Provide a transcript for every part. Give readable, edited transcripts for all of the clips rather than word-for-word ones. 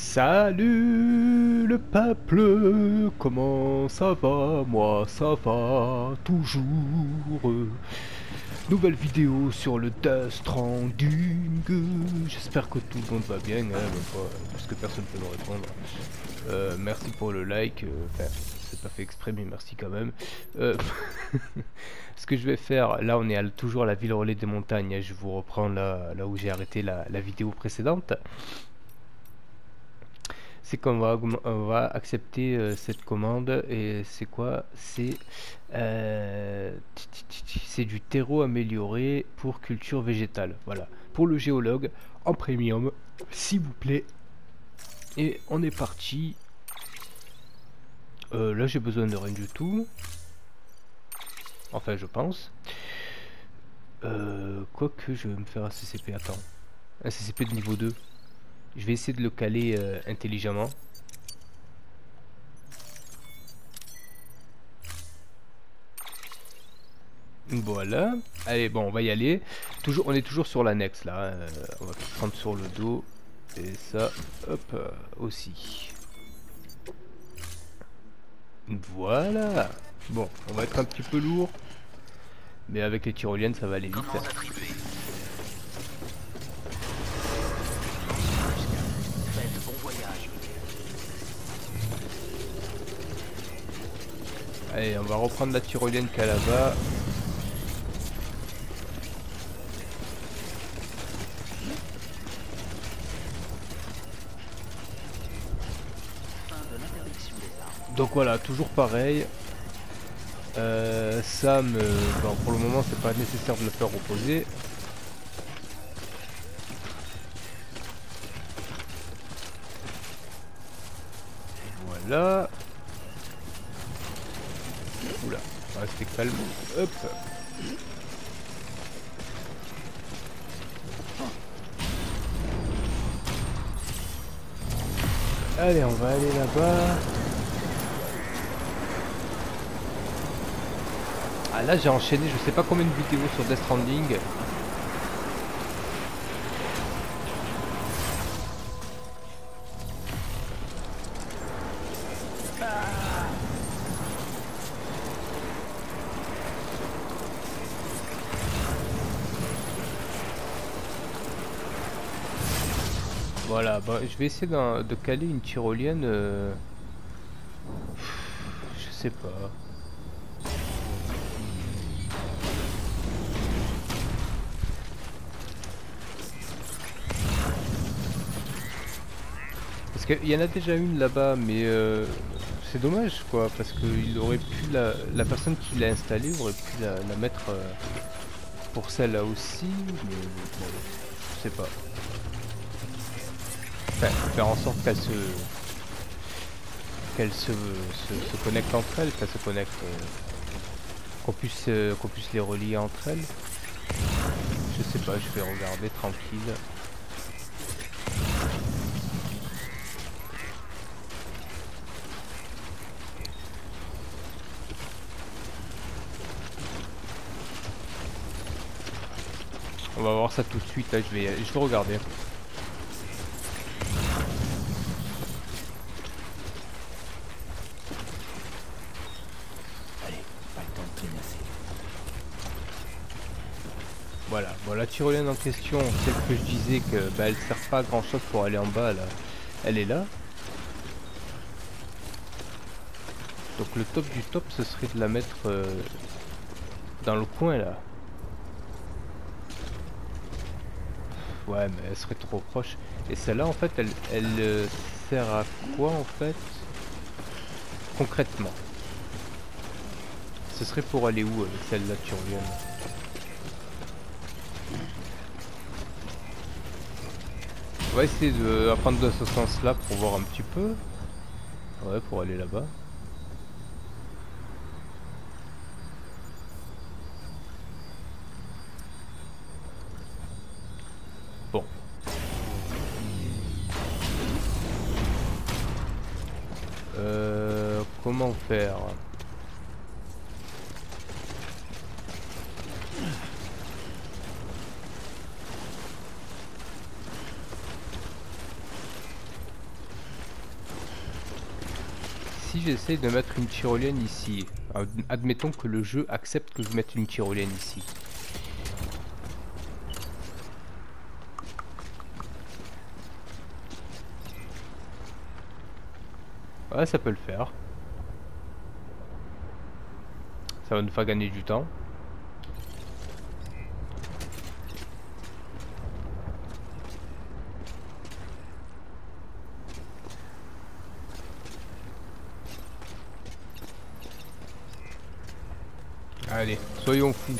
Salut le peuple, comment ça va? Moi ça va toujours. Nouvelle vidéo sur le Death Stranding. J'espère que tout le monde va bien, hein, parce que personne ne peut me répondre. Merci pour le like, enfin c'est pas fait exprès mais merci quand même. Ce que je vais faire, là on est toujours à la ville relais des montagnes, hein, je vous reprends là où j'ai arrêté la vidéo précédente. C'est on va accepter cette commande et c'est quoi? C'est du terreau amélioré pour culture végétale. Voilà, pour le géologue en premium, s'il vous plaît. Et on est parti. Là j'ai besoin de rien du tout. Enfin je pense. Quoique je vais me faire un CCP. Attends. Un CCP de niveau 2. Je vais essayer de le caler intelligemment. Voilà. Allez, bon, on va y aller. Toujours, on est toujours sur l'annexe là. On va prendre sur le dos. Et ça, hop, aussi. Voilà. Bon, on va être un petit peu lourd. Mais avec les tyroliennes, ça va aller vite. Allez, on va reprendre la tyrolienne qu'il y a là-bas. Donc voilà, toujours pareil. Sam, bon, pour le moment, c'est pas nécessaire de le faire reposer. Voilà. Oula, on va rester calme. Hop. Allez, on va aller là-bas. Ah là, j'ai enchaîné je sais pas combien de vidéos sur Death Stranding. Voilà, bah, je vais essayer de caler une tyrolienne. Je sais pas. Parce qu'il y en a déjà une là-bas, mais c'est dommage quoi, parce que il aurait pu la personne qui l'a installée aurait pu la mettre pour celle-là aussi, mais bon, je sais pas. Enfin, faire en sorte qu'elles se connectent entre elles, qu'elles se connectent, qu'on puisse les relier entre elles. Je sais pas, je vais regarder tranquille. On va voir ça tout de suite, là je vais regarder. Voilà, bon la tyrolienne en question, celle que je disais que bah, elle sert pas à grand chose pour aller en bas là, elle est là. Donc le top du top ce serait de la mettre dans le coin là. Ouais mais elle serait trop proche. Et celle-là en fait elle sert à quoi en fait concrètement? Ce serait pour aller où celle-là tyrolienne? On va essayer de apprendre dans ce sens là pour voir un petit peu. Ouais, pour aller là-bas. Bon. Comment faire? si j'essaye de mettre une tyrolienne ici, admettons que le jeu accepte que je mette une tyrolienne ici. Ouais, ça peut le faire. Ça va nous faire gagner du temps. Allez, soyons fous.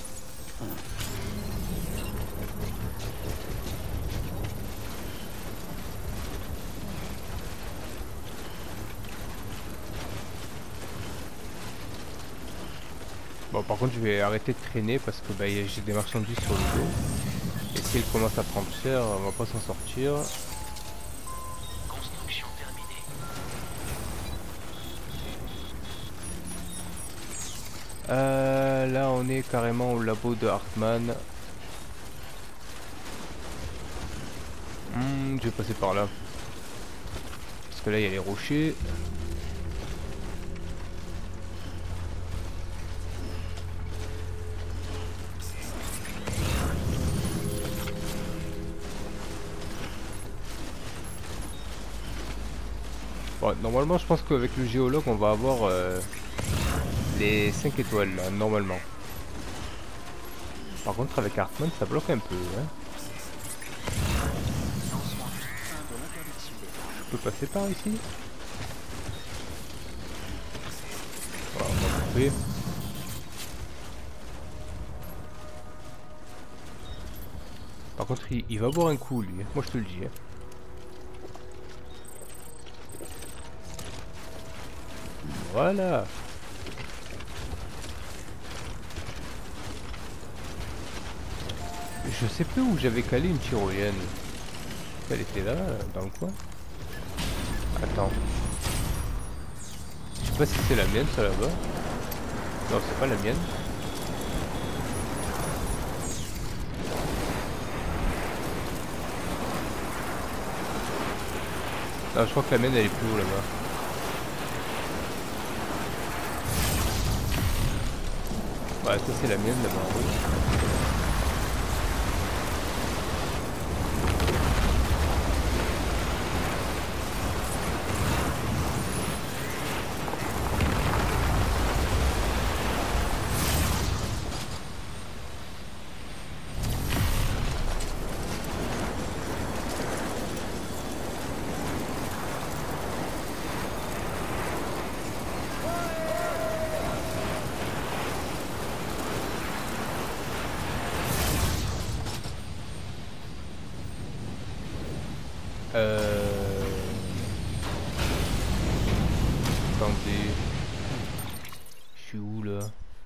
Bon, par contre, je vais arrêter de traîner parce que bah, j'ai des marchandises sur le dos. Et si elles commencent à prendre cher, on va pas s'en sortir. Construction terminée. Là, on est carrément au labo de Hartmann. Je vais passer par là. Parce que là, il y a les rochers. Bon, normalement, je pense qu'avec le géologue, on va avoir les 5 étoiles, là, normalement. Par contre, avec Hartmann, ça bloque un peu. Hein. Je peux passer par ici? Voilà, on va couper. Par contre, il va boire un coup, lui. Moi, je te le dis. Hein. Voilà. Je sais plus où j'avais calé une tyrolienne. Elle était là, dans le coin. Attends. Je sais pas si c'est la mienne, ça là-bas. Non, c'est pas la mienne. Non, je crois que la mienne elle est plus haut là-bas. Ouais, ça c'est la mienne là-bas en haut. Attendez. Je suis où là?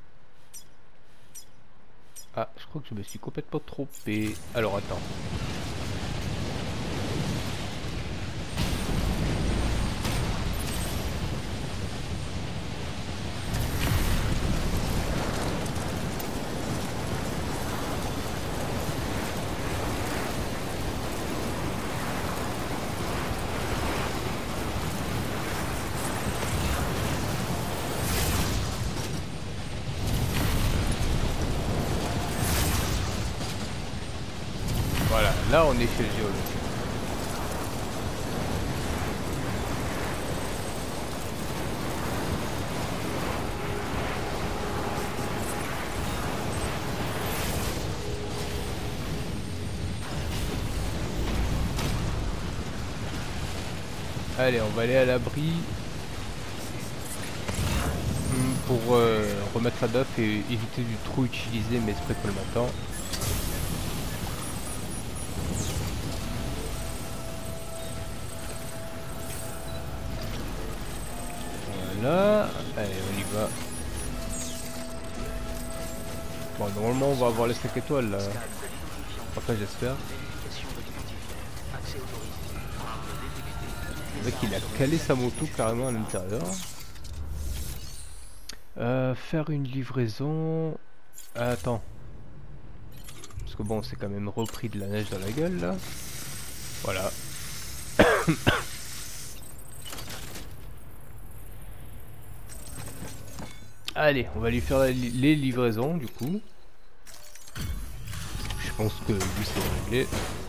Ah, je crois que je me suis complètement trompé. Alors attends. Voilà, là on est chez le géologue. Allez, on va aller à l'abri pour remettre la baffe et éviter du trop utiliser mes sprays colmatants. Voilà, allez on y va. Bon, normalement on va avoir les 5 étoiles là. Enfin j'espère. Le mec il a calé sa moto carrément à l'intérieur. Faire une livraison. Attends. Parce que bon c'est quand même repris de la neige dans la gueule là. Voilà. Allez, on va lui faire les livraisons du coup. Je pense que lui c'est réglé.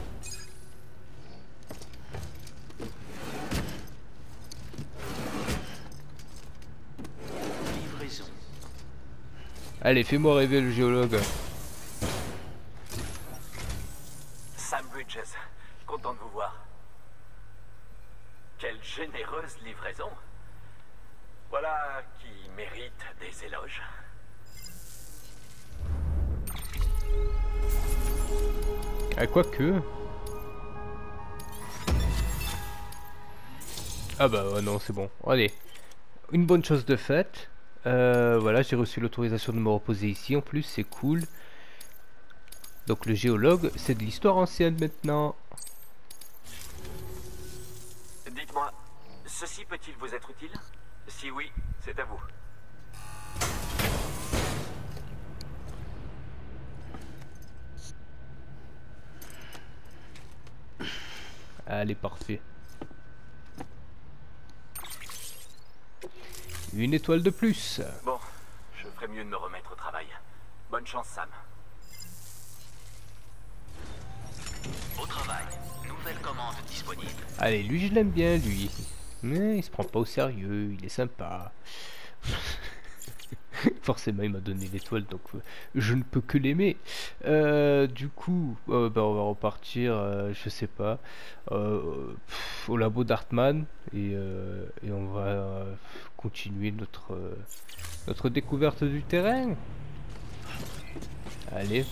Livraison. Allez, fais-moi rêver le géologue. Sam Bridges, content de vous voir. Quelle généreuse livraison. Voilà qui mérite des éloges. Ah, quoi que. Ah bah non, c'est bon. Allez, une bonne chose de faite. Voilà, j'ai reçu l'autorisation de me reposer ici. En plus, c'est cool. Donc le géologue, c'est de l'histoire ancienne maintenant. Dites-moi, ceci peut-il vous être utile? Si oui, c'est à vous. Allez, parfait. Une étoile de plus. Bon, je ferais mieux de me remettre au travail. Bonne chance, Sam. Au travail. Nouvelle commande disponible. Allez, lui je l'aime bien, lui. Mais il se prend pas au sérieux, il est sympa. Forcément, il m'a donné l'étoile, donc je ne peux que l'aimer. Du coup, bah, on va repartir, je sais pas, au labo d'Hartman et on va continuer notre découverte du terrain. Allez,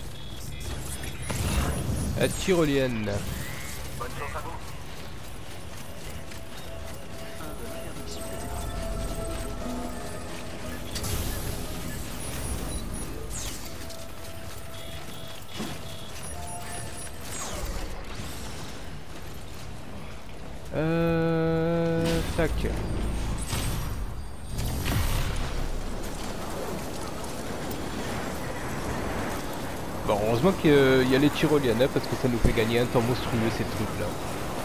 la tyrolienne. Bonne chance à vous. Tac. Bon, heureusement qu'il y a les tyroliennes, hein, parce que ça nous fait gagner un temps monstrueux ces trucs là.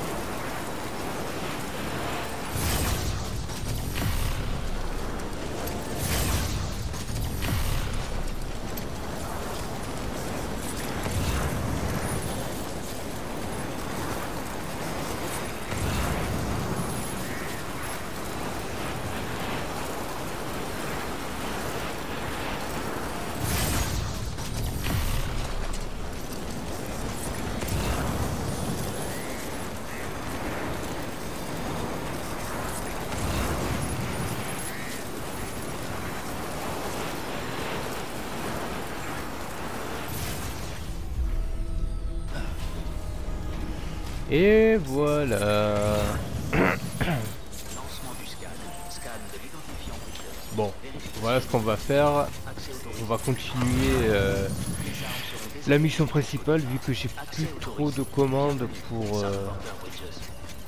Et voilà. Lancement du scan. Scan de l'identifiant Bridges. Bon, voilà ce qu'on va faire. Accès autorisé. On va continuer la mission principale vu que j'ai plus trop de commandes pour. Porter Bridges.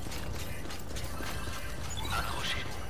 Accrochez-vous.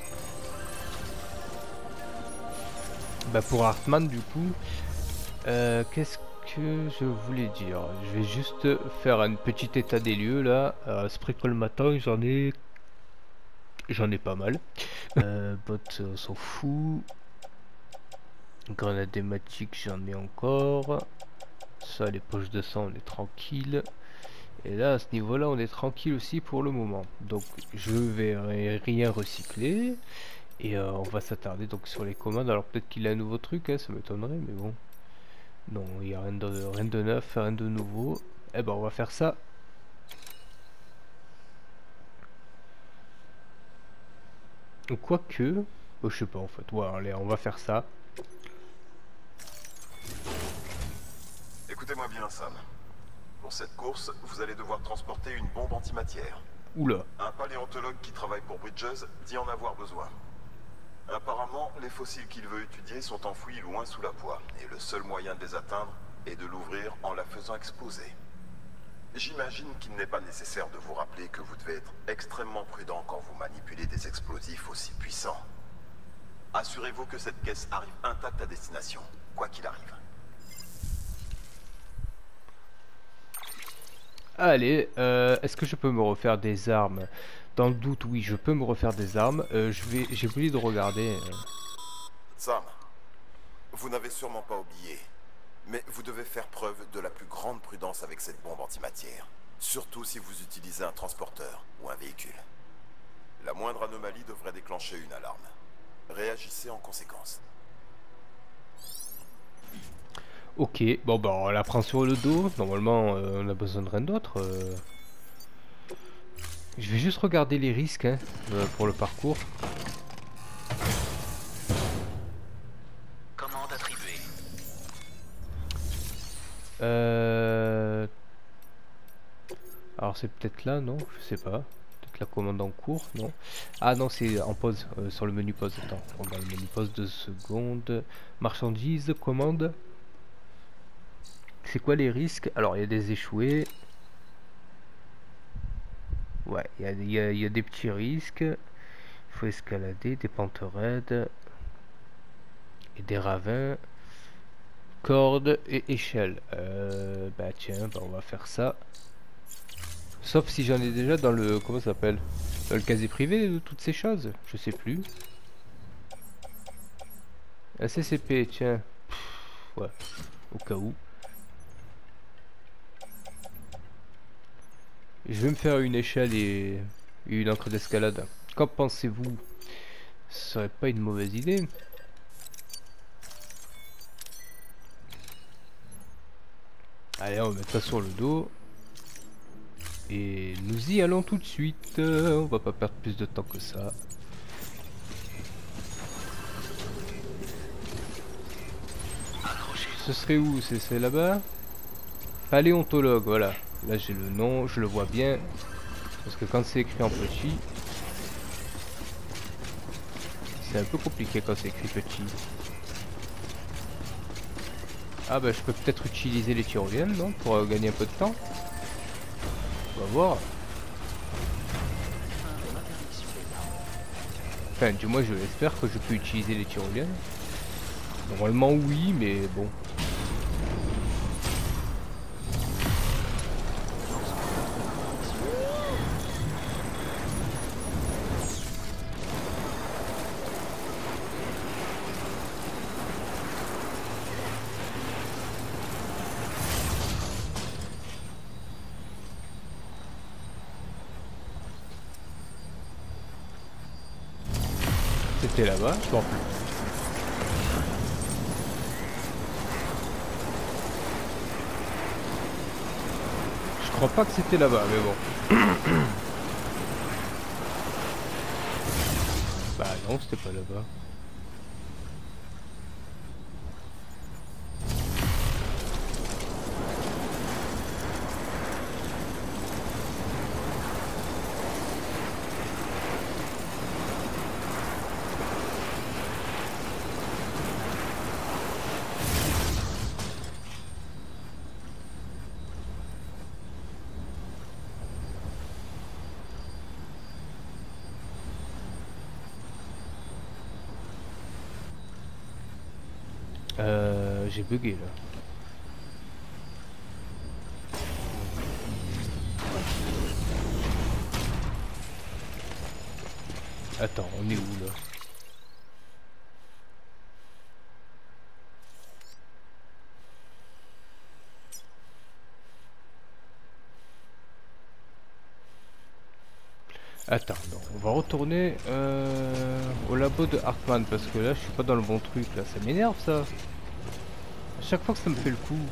Bah pour Hartman du coup. Qu'est-ce que je voulais dire? Je vais juste faire un petit état des lieux là. Spray colmatant, j'en ai pas mal. Bot, on s'en fout. Grenade hématique, j'en ai encore. Ça, les poches de sang, on est tranquille. Et là, à ce niveau-là, on est tranquille aussi pour le moment. Donc, je vais rien recycler. Et on va s'attarder donc sur les commandes. Alors, peut-être qu'il a un nouveau truc, hein, ça m'étonnerait, mais bon. Non, il n'y a rien de neuf, rien de nouveau. Eh ben, on va faire ça. Quoique, je sais pas en fait. Ouais, allez, on va faire ça. Écoutez-moi bien, Sam. Pour cette course, vous allez devoir transporter une bombe antimatière. Oula. Un paléontologue qui travaille pour Bridges dit en avoir besoin. Apparemment, les fossiles qu'il veut étudier sont enfouis loin sous la poix, et le seul moyen de les atteindre est de l'ouvrir en la faisant exploser. J'imagine qu'il n'est pas nécessaire de vous rappeler que vous devez être extrêmement prudent quand vous manipulez des explosifs aussi puissants. Assurez-vous que cette caisse arrive intacte à destination, quoi qu'il arrive. Allez, est-ce que je peux me refaire des armes? Dans le doute, oui, je peux me refaire des armes. J'ai oublié de regarder. Sam, Vous n'avez sûrement pas oublié, mais vous devez faire preuve de la plus grande prudence avec cette bombe antimatière. Surtout si vous utilisez un transporteur ou un véhicule. La moindre anomalie devrait déclencher une alarme. Réagissez en conséquence. Ok, bon bah on la prend sur le dos. Normalement on a besoin de rien d'autre. Je vais juste regarder les risques hein, pour le parcours. Commande attribuée. Alors c'est peut-être là, non? Je sais pas. Peut-être la commande en cours, non? Ah non, c'est en pause, sur le menu pause. Attends, on regarde le menu pause 2 secondes. Marchandises, commande. C'est quoi les risques? Alors il y a des échoués. Ouais, il y a des petits risques. Il faut escalader, des pentes raides. Et des ravins. Cordes et échelle. Bah tiens, bah on va faire ça. Sauf si j'en ai déjà dans le... Comment ça s'appelle? Dans le casier privé de toutes ces choses. Je sais plus. SCP, tiens. Pff, ouais, au cas où. Je vais me faire une échelle et une encre d'escalade. Qu'en pensez-vous? Ce serait pas une mauvaise idée. Allez, on va mettre ça sur le dos. Et nous y allons tout de suite. On va pas perdre plus de temps que ça. Ce serait où? C'est là-bas? Paléontologue, voilà. Là j'ai le nom, je le vois bien. Parce que quand c'est écrit en petit, c'est un peu compliqué quand c'est écrit petit. Ah bah je peux peut-être utiliser les tyroliennes, non? Pour gagner un peu de temps. On va voir. Enfin, du moins je l'espère que je peux utiliser les tyroliennes. Normalement oui, mais bon. C'était là-bas, je m'en plus. Je crois pas que c'était là-bas, mais bon. Bah non, c'était pas là-bas. J'ai bugué là. Attends, on est où là? Attends, non, on va retourner au labo de Hartman parce que là je suis pas dans le bon truc là, ça m'énerve ça. À chaque fois que ça me fait le coup.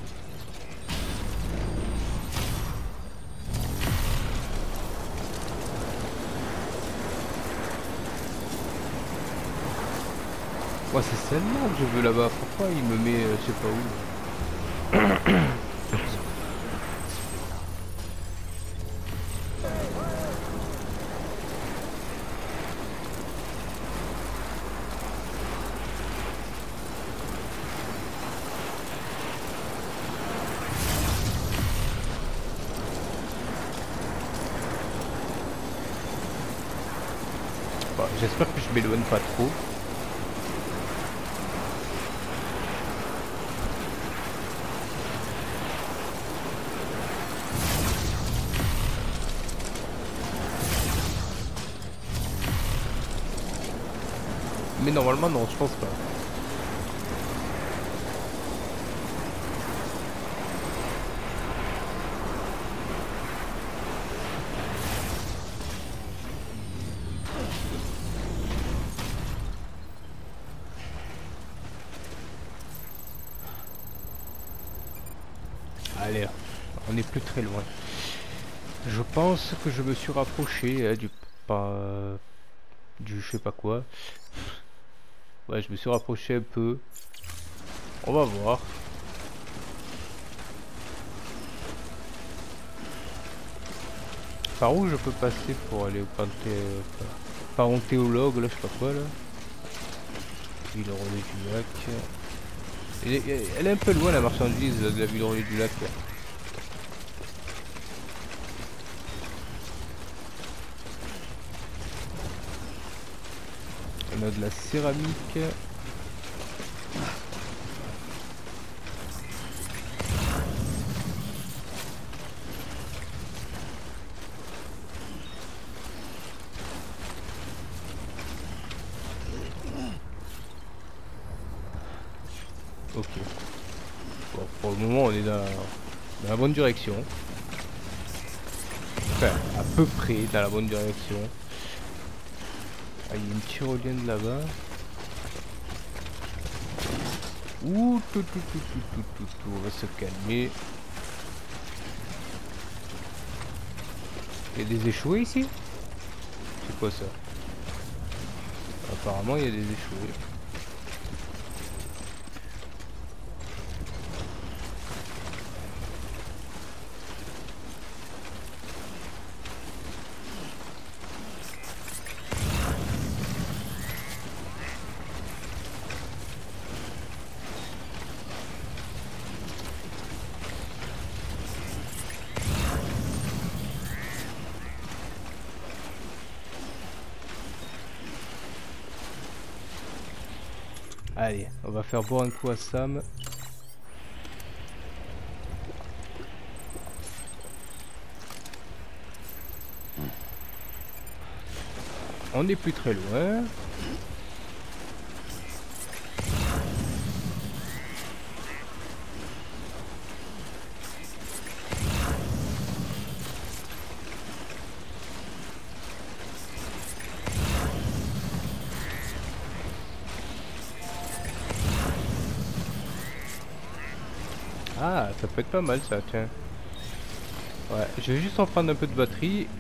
Moi c'est celle-là que je veux là-bas, pourquoi il me met je sais pas où. Bon, j'espère que je m'éloigne pas trop. Mais normalement non, je pense pas. plus très loin. Je pense que je me suis rapproché du je sais pas quoi. Ouais, je me suis rapproché un peu. On va voir. Par où je peux passer pour aller au Panthéologue, là, je sais pas quoi, là. Ville relais du lac. Elle est un peu loin, la marchandise de la ville relais du lac. On a de la céramique. Ok. Bon, pour le moment, on est dans la bonne direction. Enfin, à peu près dans la bonne direction. Ah, il y a une tyrolienne là-bas. Ouh, tout, on va se calmer. Il y a des échoués ici? C'est quoi ça? Apparemment, il y a des échoués. Allez, on va faire boire un coup à Sam. On n'est plus très loin. Ah, ça peut être pas mal ça, tiens. Ouais, je vais juste en prendre un peu de batterie.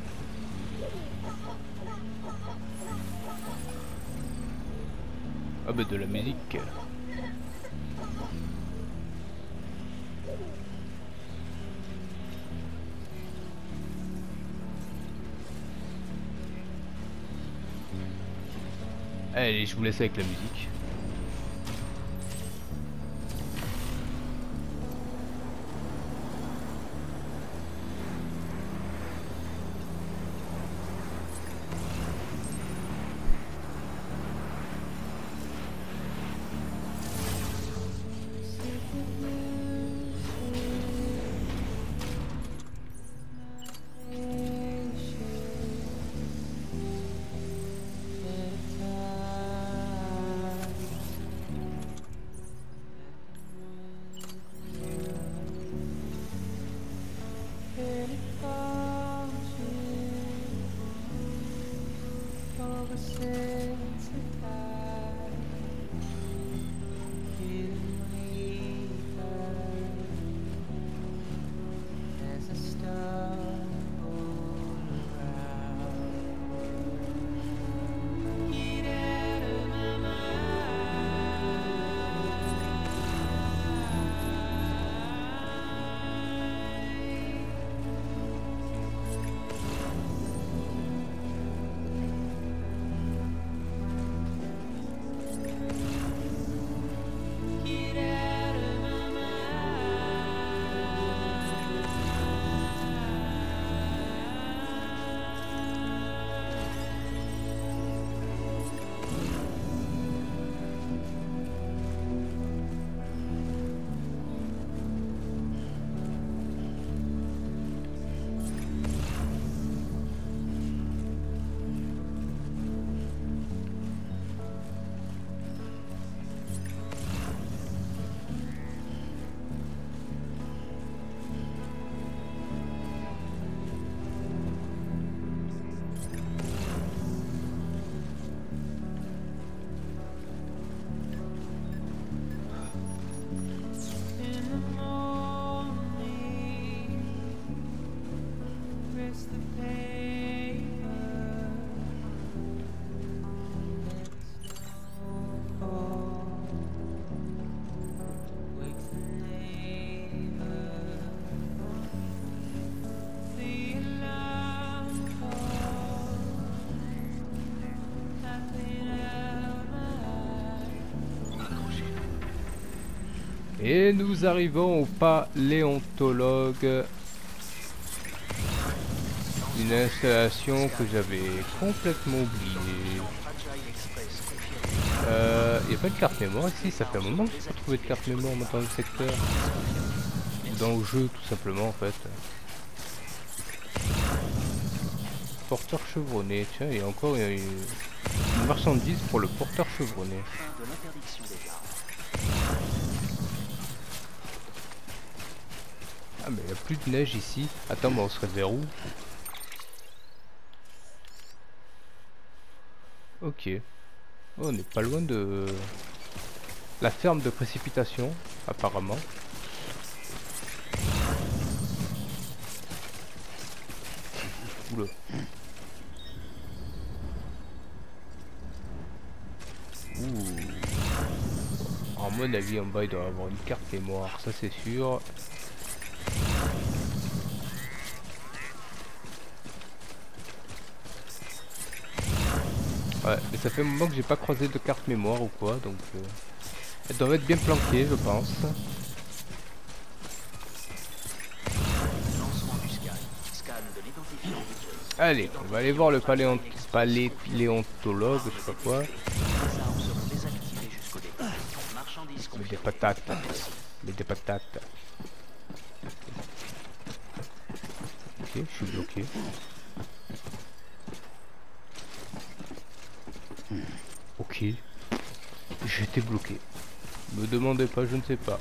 Ah bah de la musique. Allez, je vous laisse avec la musique. Et nous arrivons au paléontologue. Une installation que j'avais complètement oubliée. Y a pas de carte mémoire ici, ça fait un moment que je peux trouver de carte mémoire dans le secteur. Ou dans le jeu tout simplement en fait. Porteur chevronné, tiens, il y a encore une marchandise pour le porteur chevronné. Ah mais il n'y a plus de neige ici. Attends, mais on serait vers où? Ok. Oh, on n'est pas loin de la ferme de précipitation, apparemment. Oula. Ouh. À mon avis, en bas, il doit y avoir une carte mémoire, ça c'est sûr. Ouais, mais ça fait un moment que j'ai pas croisé de carte mémoire ou quoi, donc elles doivent être bien planquées, je pense. Allez, on va aller voir le paléontologue, je sais pas quoi. Mais des patates. Mais des patates. Ok, je suis bloqué. Ok. J'étais bloqué. Me demandez pas, je ne sais pas.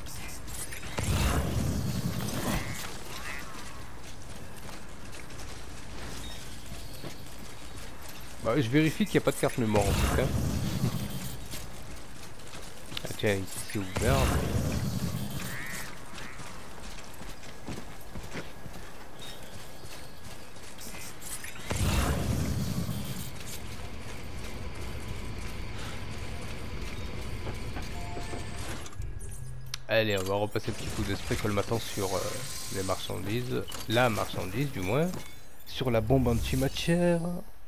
Bah, je vérifie qu'il n'y a pas de carte mémoire en tout cas. Ah tiens, ici c'est ouvert. Mais... Allez, on va repasser un petit coup d'esprit colmatant sur les marchandises. La marchandise du moins. Sur la bombe antimatière.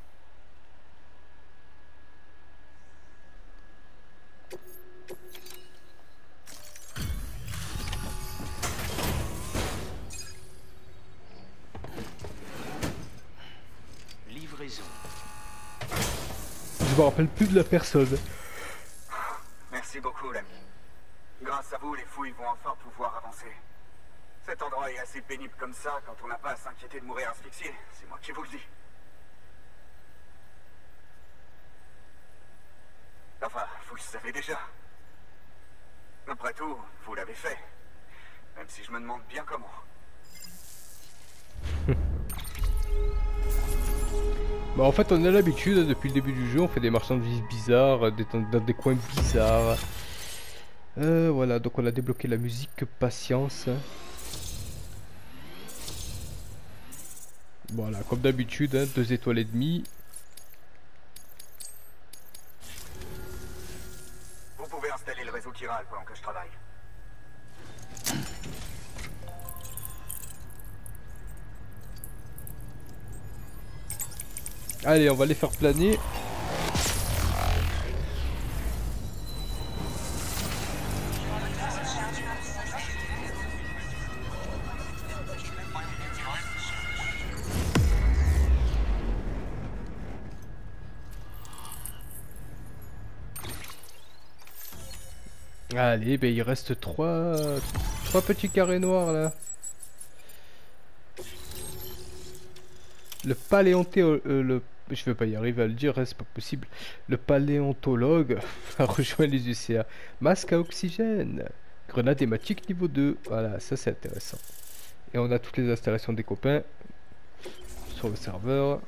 Livraison. Je me rappelle plus de la personne. Merci beaucoup, l'ami. Grâce à vous, les fouilles vont enfin pouvoir avancer. Cet endroit est assez pénible comme ça quand on n'a pas à s'inquiéter de mourir asphyxié. C'est moi qui vous le dis. Enfin, vous le savez déjà. Après tout, vous l'avez fait. Même si je me demande bien comment. Bah en fait on a l'habitude, depuis le début du jeu, on fait des marchandises bizarres, dans des coins bizarres. Voilà, donc on a débloqué la musique patience. Voilà, comme d'habitude, hein, 2 étoiles et demie. Vous pouvez installer le réseau chiral pendant que je travaille. Allez, on va les faire planer. Allez, ben il reste trois petits carrés noirs là. Le paléontologue, je vais pas y arriver à le dire, hein, c'est pas possible. Le paléontologue a rejoint les UCA. Masque à oxygène. Grenade hématique niveau 2. Voilà, ça c'est intéressant. Et on a toutes les installations des copains sur le serveur.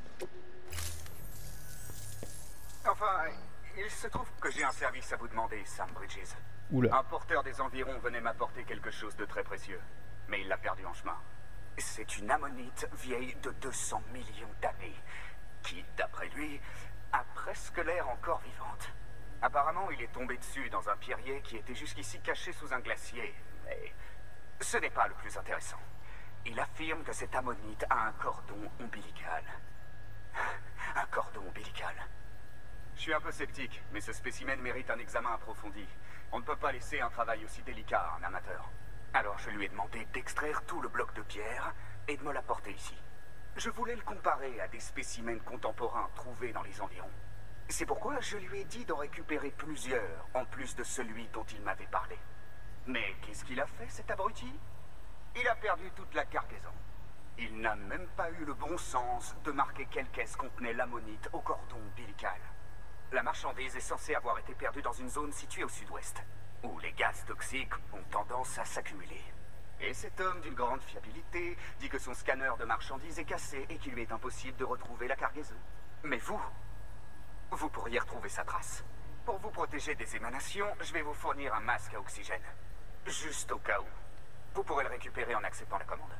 Enfin, il se trouve que j'ai un service à vous demander, Sam Bridges. Oula. Un porteur des environs venait m'apporter quelque chose de très précieux, mais il l'a perdu en chemin. C'est une ammonite vieille de 200 millions d'années, qui, d'après lui, a presque l'air encore vivante. Apparemment, il est tombé dessus dans un pierrier qui était jusqu'ici caché sous un glacier, mais ce n'est pas le plus intéressant. Il affirme que cette ammonite a un cordon ombilical. Un cordon ombilical. Je suis un peu sceptique, mais ce spécimen mérite un examen approfondi. On ne peut pas laisser un travail aussi délicat à un amateur. Alors je lui ai demandé d'extraire tout le bloc de pierre et de me l'apporter ici. Je voulais le comparer à des spécimens contemporains trouvés dans les environs. C'est pourquoi je lui ai dit d'en récupérer plusieurs, en plus de celui dont il m'avait parlé. Mais qu'est-ce qu'il a fait, cet abruti? Il a perdu toute la cargaison. Il n'a même pas eu le bon sens de marquer quelle caisse contenait l'ammonite au cordon ombilical. La marchandise est censée avoir été perdue dans une zone située au sud-ouest, où les gaz toxiques ont tendance à s'accumuler. Et cet homme d'une grande fiabilité dit que son scanner de marchandises est cassé et qu'il lui est impossible de retrouver la cargaison. Mais vous pourriez retrouver sa trace. Pour vous protéger des émanations, je vais vous fournir un masque à oxygène. Juste au cas où. Vous pourrez le récupérer en acceptant la commande.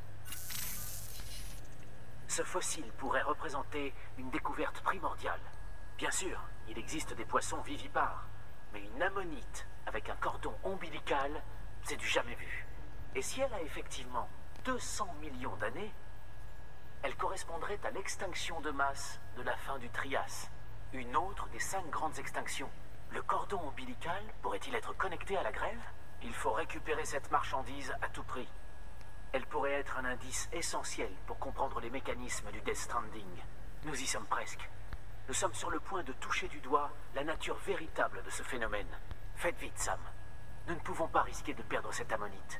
Ce fossile pourrait représenter une découverte primordiale. Bien sûr, il existe des poissons vivipares, mais une ammonite avec un cordon ombilical, c'est du jamais vu. Et si elle a effectivement 200 millions d'années, elle correspondrait à l'extinction de masse de la fin du Trias, une autre des 5 grandes extinctions. Le cordon ombilical pourrait-il être connecté à la grève? Il faut récupérer cette marchandise à tout prix. Elle pourrait être un indice essentiel pour comprendre les mécanismes du Death Stranding. Nous y sommes presque. Nous sommes sur le point de toucher du doigt la nature véritable de ce phénomène. Faites vite, Sam. Nous ne pouvons pas risquer de perdre cette ammonite.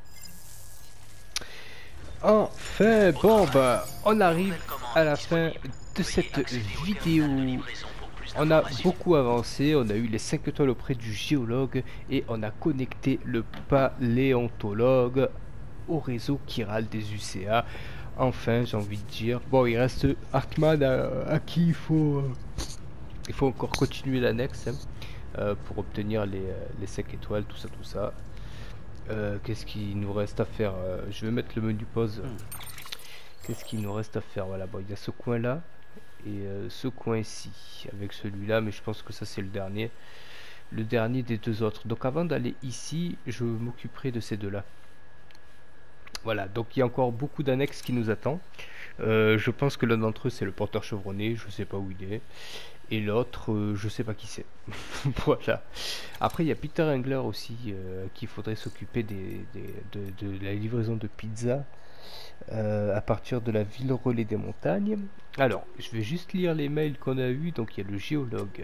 Enfin, bon bah, on arrive à la fin de cette vidéo. On a beaucoup avancé, on a eu les 5 étoiles auprès du géologue et on a connecté le paléontologue au réseau chiral des UCA. Enfin, j'ai envie de dire, bon, il reste Hartman à qui il faut encore continuer l'annexe pour obtenir les 5 étoiles, tout ça. Qu'est-ce qu'il nous reste à faire? Je vais mettre le menu pause. Qu'est-ce qu'il nous reste à faire? Voilà, bon, il y a ce coin là et ce coin ici avec celui-là, mais je pense que ça c'est le dernier des 2 autres. Donc avant d'aller ici, je m'occuperai de ces 2 là. Voilà, donc il y a encore beaucoup d'annexes qui nous attendent. Je pense que l'un d'entre eux c'est le porteur chevronné, je sais pas où il est. Et l'autre, je sais pas qui c'est. Voilà. Après, il y a Peter Engler aussi, qu'il faudrait s'occuper de la livraison de pizza à partir de la ville relais des montagnes. Alors, je vais juste lire les mails qu'on a eu. Donc, il y a le géologue.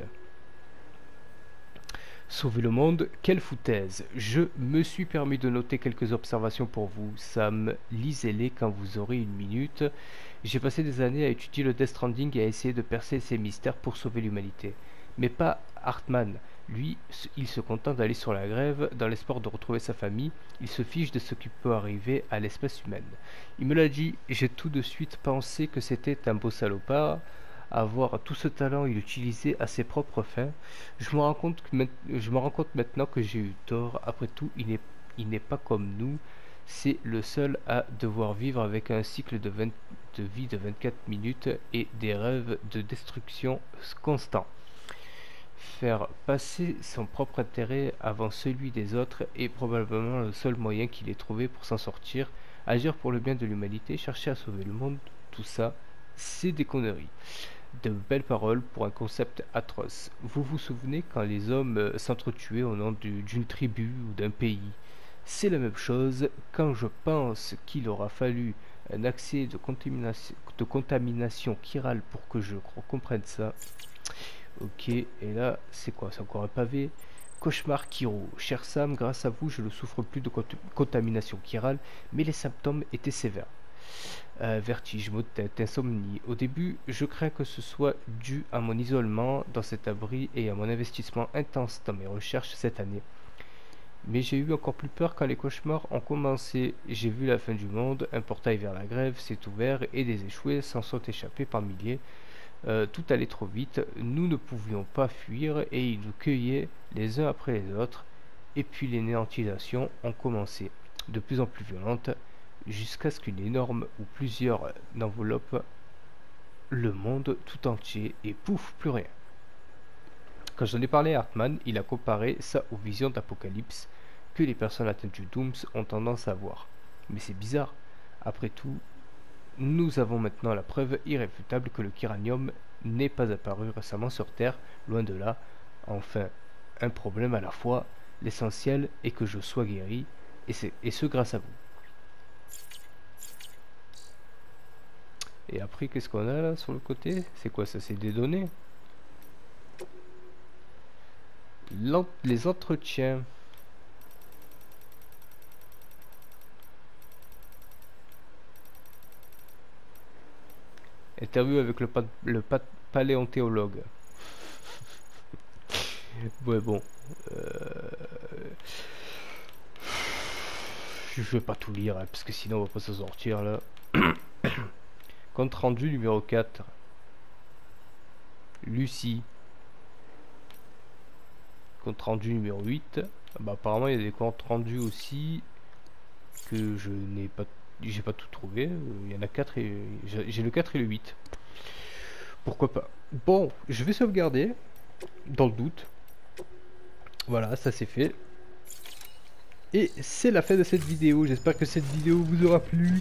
Sauver le monde, quelle foutaise. Je me suis permis de noter quelques observations pour vous, Sam. Lisez-les quand vous aurez une minute. J'ai passé des années à étudier le Death Stranding et à essayer de percer ses mystères pour sauver l'humanité. Mais pas Hartman. Lui, il se contente d'aller sur la grève dans l'espoir de retrouver sa famille. Il se fiche de ce qui peut arriver à l'espèce humaine. Il me l'a dit, j'ai tout de suite pensé que c'était un beau salopard. Avoir tout ce talent et l'utiliser à ses propres fins. Je me rends compte maintenant que j'ai eu tort. Après tout, il n'est pas comme nous. C'est le seul à devoir vivre avec un cycle de vie de 24 minutes et des rêves de destruction constants. Faire passer son propre intérêt avant celui des autres est probablement le seul moyen qu'il ait trouvé pour s'en sortir. Agir pour le bien de l'humanité, chercher à sauver le monde, tout ça, c'est des conneries. De belles paroles pour un concept atroce. Vous vous souvenez quand les hommes s'entretuaient au nom d'une tribu ou d'un pays? C'est la même chose quand je pense qu'il aura fallu un accès de contamination chirale pour que je comprenne ça. Ok, et là, c'est quoi? C'est encore un pavé. Cauchemar Kiro. Cher Sam, grâce à vous, je ne souffre plus de contamination chirale, mais les symptômes étaient sévères. Vertige, maux de tête, insomnie. Au début, je crains que ce soit dû à mon isolement dans cet abri et à mon investissement intense dans mes recherches cette année. Mais j'ai eu encore plus peur quand les cauchemars ont commencé. J'ai vu la fin du monde, un portail vers la grève s'est ouvert et des échoués s'en sont échappés par milliers. Tout allait trop vite, nous ne pouvions pas fuir et ils nous cueillaient les uns après les autres. Et puis les néantisations ont commencé, de plus en plus violentes, jusqu'à ce qu'une énorme ou plusieurs n'enveloppent le monde tout entier et pouf, plus rien. Quand j'en ai parlé à Hartman, il a comparé ça aux visions d'Apocalypse que les personnes atteintes du Dooms ont tendance à voir. Mais c'est bizarre, après tout, nous avons maintenant la preuve irréfutable que le Kiranium n'est pas apparu récemment sur Terre, loin de là. Enfin, un problème à la fois. L'essentiel est que je sois guéri, et ce grâce à vous. Et après, qu'est-ce qu'on a là sur le côté? C'est quoi ça? C'est des données. Les entretiens. Interview avec paléontologue. Ouais, bon. Je vais pas tout lire, hein, parce que sinon on va pas se sortir là. Compte rendu numéro 4. Lucie. Compte rendu numéro 8. Bah, apparemment il y a des comptes rendus aussi que je n'ai pas, j'ai pas tout trouvé. Il y en a 4 et j'ai le 4 et le 8. Pourquoi pas. Bon, je vais sauvegarder dans le doute. Voilà, ça c'est fait. Et c'est la fin de cette vidéo. J'espère que cette vidéo vous aura plu.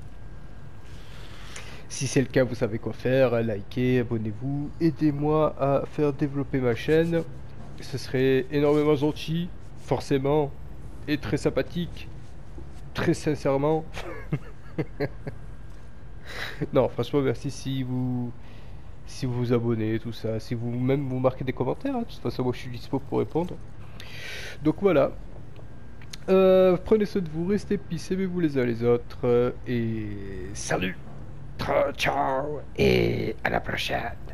Si c'est le cas, vous savez quoi faire. Likez, abonnez-vous. Aidez-moi à faire développer ma chaîne. Ce serait énormément gentil, forcément. Et très sympathique. Très sincèrement. Non, franchement, merci si vous vous abonnez, tout ça. Si vous même vous marquez des commentaires. Hein. De toute façon, moi je suis dispo pour répondre. Donc voilà. Prenez soin de vous, restez peace, aimez-vous les uns les autres. Et salut! Ciao et à la prochaine!